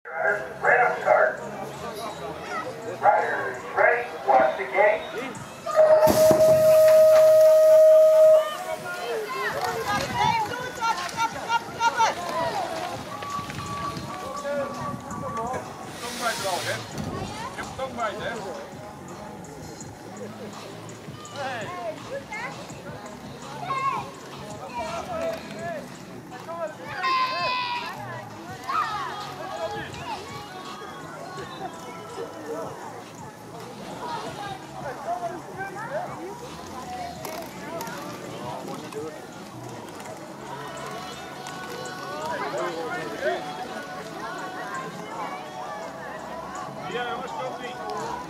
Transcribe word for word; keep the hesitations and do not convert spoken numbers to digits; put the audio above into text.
Right up start. Riders, ready, watch the gate. Tông bài rồi đấy. Tông bài đấy.